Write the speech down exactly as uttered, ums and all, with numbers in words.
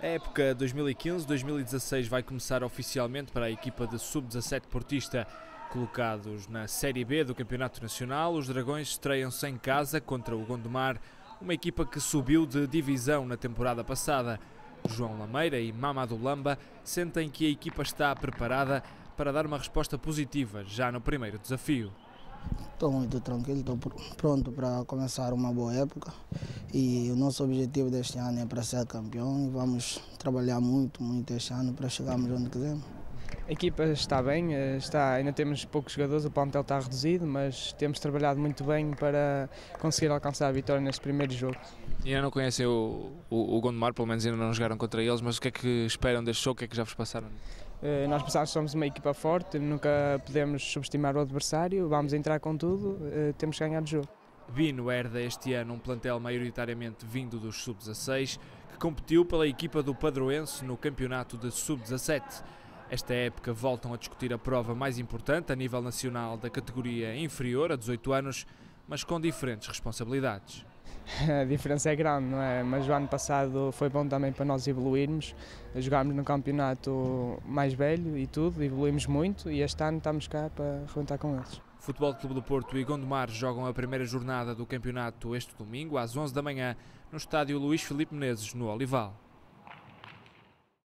A época dois mil e quinze dois mil e dezasseis vai começar oficialmente para a equipa de sub dezassete portista. Colocados na Série B do Campeonato Nacional, os Dragões estreiam-se em casa contra o Gondomar, uma equipa que subiu de divisão na temporada passada. João Lameira e Mamadou Lamba sentem que a equipa está preparada para dar uma resposta positiva já no primeiro desafio. Estou muito tranquilo, estou pronto para começar uma boa época e o nosso objetivo deste ano é para ser campeão e vamos trabalhar muito, muito este ano para chegarmos onde quisermos. A equipa está bem, está, ainda temos poucos jogadores, o plantel está reduzido, mas temos trabalhado muito bem para conseguir alcançar a vitória neste primeiro jogo. E ainda não conhecem o, o, o Gondomar, pelo menos ainda não jogaram contra eles, mas o que é que esperam deste jogo, o que é que já vos passaram? Uh, nós pensamos que somos uma equipa forte, nunca podemos subestimar o adversário, vamos entrar com tudo, uh, temos que ganhar o jogo. Bino herda este ano um plantel maioritariamente vindo dos sub dezasseis, que competiu pela equipa do Padroense no campeonato de sub dezassete. Esta época voltam a discutir a prova mais importante a nível nacional da categoria inferior a dezoito anos, mas com diferentes responsabilidades. A diferença é grande, não é? Mas o ano passado foi bom também para nós evoluirmos, jogámos no campeonato mais velho e tudo, evoluímos muito e este ano estamos cá para arrebentar com eles. Futebol Clube do Porto e Gondomar jogam a primeira jornada do campeonato este domingo às onze da manhã no estádio Luís Filipe Menezes, no Olival.